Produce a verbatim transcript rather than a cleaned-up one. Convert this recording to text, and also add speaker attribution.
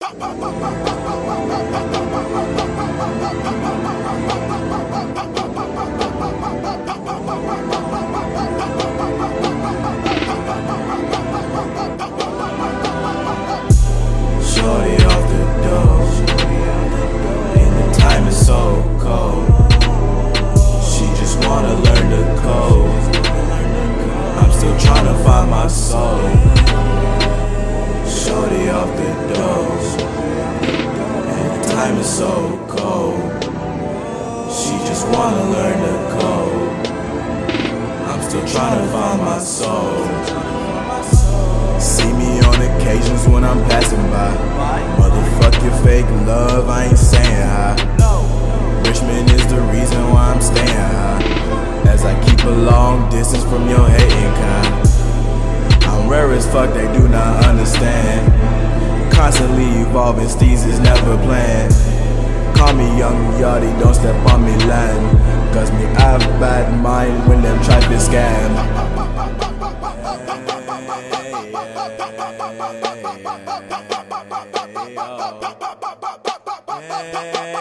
Speaker 1: Shorty off the door, and the time is so cold. She just wanna learn the code. I'm still trying to find my soul. Shorty off the door, and the time is so cold. She just wanna learn the code. I'm still trying to find my soul. See me on occasions when I'm passing by. Motherfuck your fake love, I ain't saying hi. Richmond is the reason why I'm staying high, as I keep a long distance from your hating kind. I'm rare as fuck, they do not understand. Constantly evolving, steez is never planned. Call me young yachty, don't step on me land, cause me have bad mind when them try to scam. Hey,